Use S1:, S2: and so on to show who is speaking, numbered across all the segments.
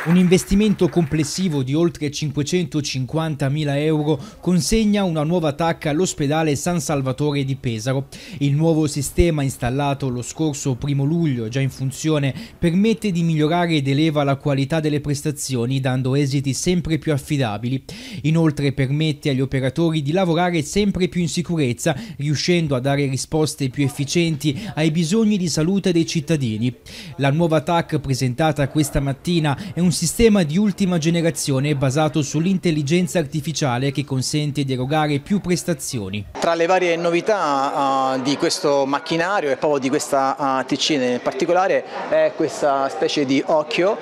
S1: Un investimento complessivo di oltre 550.000 euro consegna una nuova TAC all'ospedale San Salvatore di Pesaro. Il nuovo sistema installato lo scorso 1 luglio, già in funzione, permette di migliorare ed eleva la qualità delle prestazioni dando esiti sempre più affidabili. Inoltre permette agli operatori di lavorare sempre più in sicurezza, riuscendo a dare risposte più efficienti ai bisogni di salute dei cittadini. La nuova TAC presentata questa mattina è un sistema di ultima generazione basato sull'intelligenza artificiale che consente di erogare più prestazioni.
S2: Tra le varie novità di questo macchinario e proprio di questa TC in particolare è questa specie di occhio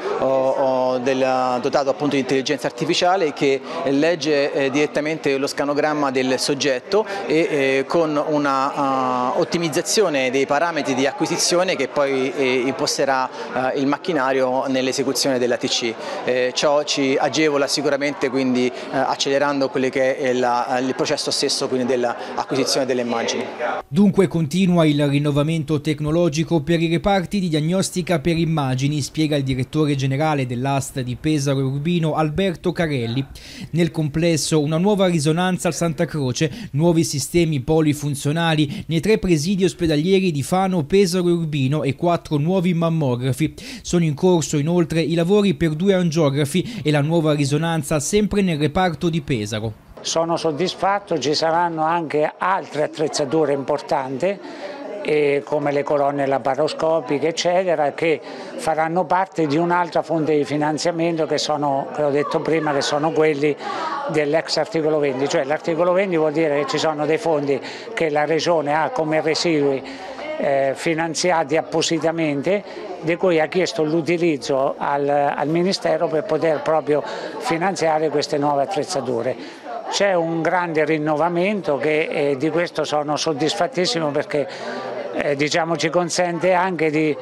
S2: dotato appunto di intelligenza artificiale che legge direttamente lo scanogramma del soggetto e con una ottimizzazione dei parametri di acquisizione che poi imposterà il macchinario nell'esecuzione della TC. Ciò ci agevola sicuramente, quindi accelerando quello che è il processo stesso dell'acquisizione delle immagini.
S1: Dunque continua il rinnovamento tecnologico per i reparti di diagnostica per immagini, spiega il direttore generale dell'AST di Pesaro e Urbino Alberto Carelli. Nel complesso una nuova risonanza al Santa Croce, nuovi sistemi polifunzionali nei 3 presidi ospedalieri di Fano, Pesaro e Urbino e 4 nuovi mammografi. Sono in corso inoltre i lavori per 2 angiografi e la nuova risonanza sempre nel reparto di Pesaro.
S3: Sono soddisfatto, ci saranno anche altre attrezzature importanti come le colonne laparoscopiche eccetera, che faranno parte di un'altra fonte di finanziamento che ho detto prima, che sono quelli dell'ex articolo 20, cioè l'articolo 20 vuol dire che ci sono dei fondi che la Regione ha come residui finanziati appositamente, di cui ha chiesto l'utilizzo al Ministero per poter proprio finanziare queste nuove attrezzature. C'è un grande rinnovamento che di questo sono soddisfattissimo perché diciamo, ci consente anche di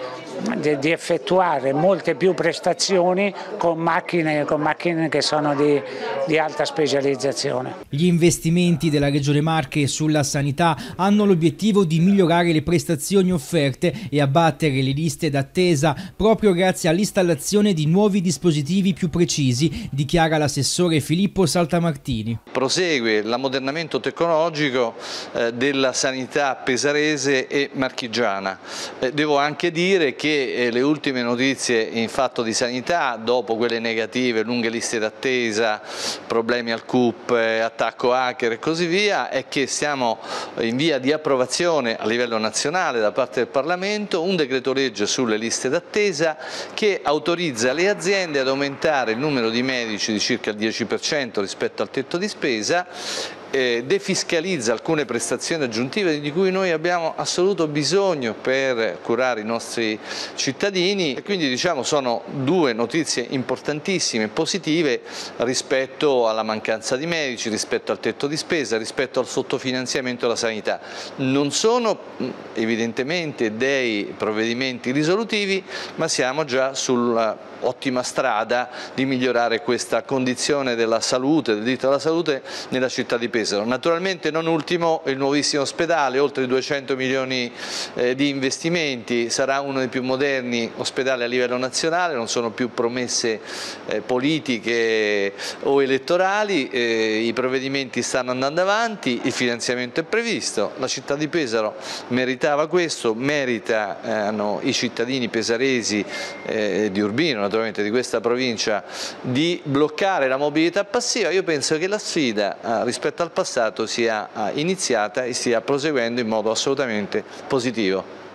S3: effettuare molte più prestazioni con macchine che sono di alta specializzazione.
S1: Gli investimenti della Regione Marche sulla sanità hanno l'obiettivo di migliorare le prestazioni offerte e abbattere le liste d'attesa proprio grazie all'installazione di nuovi dispositivi più precisi, dichiara l'assessore Filippo Saltamartini.
S4: Prosegue l'ammodernamento tecnologico della sanità pesarese e marchigiana. Devo anche dire che le ultime notizie in fatto di sanità, dopo quelle negative, lunghe liste d'attesa, problemi al CUP, attacco hacker e così via, è che siamo in via di approvazione a livello nazionale da parte del Parlamento un decreto legge sulle liste d'attesa che autorizza le aziende ad aumentare il numero di medici di circa il 10% rispetto al tetto di spesa, defiscalizza alcune prestazioni aggiuntive di cui noi abbiamo assoluto bisogno per curare i nostri cittadini e quindi diciamo sono 2 notizie importantissime e positive rispetto alla mancanza di medici, rispetto al tetto di spesa, rispetto al sottofinanziamento della sanità. Non sono evidentemente dei provvedimenti risolutivi, ma siamo già sulla ottima strada di migliorare questa condizione della salute, del diritto alla salute nella città di Pesaro. Naturalmente non ultimo il nuovissimo ospedale, oltre 200 milioni di investimenti, sarà uno dei più moderni ospedali a livello nazionale, non sono più promesse politiche o elettorali, i provvedimenti stanno andando avanti, il finanziamento è previsto, la città di Pesaro meritava questo, meritano i cittadini pesaresi di Urbino, naturalmente di questa provincia, di bloccare la mobilità passiva. Io penso che la sfida rispetto al passato sia iniziata e stia proseguendo in modo assolutamente positivo.